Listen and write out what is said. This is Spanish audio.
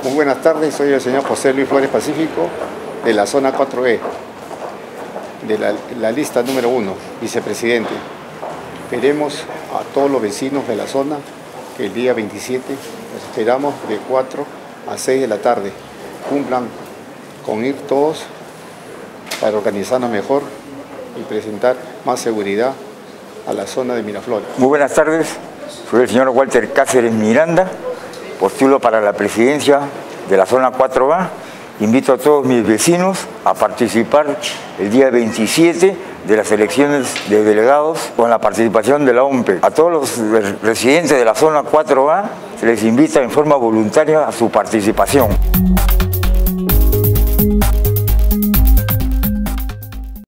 Muy buenas tardes, soy el señor José Luis Flores Pacífico de la zona 4E, de la lista número 1, vicepresidente. Esperemos a todos los vecinos de la zona que el día 27 los esperamos de 4 a 6 de la tarde. Cumplan con ir todos para organizarnos mejor y presentar más seguridad a la zona de Miraflores. Muy buenas tardes, soy el señor Walter Cáceres Miranda, postulo para la presidencia de la zona 4A. Invito a todos mis vecinos a participar el día 27 de las elecciones de delegados con la participación de la OMPE. A todos los residentes de la zona 4A se les invita en forma voluntaria a su participación.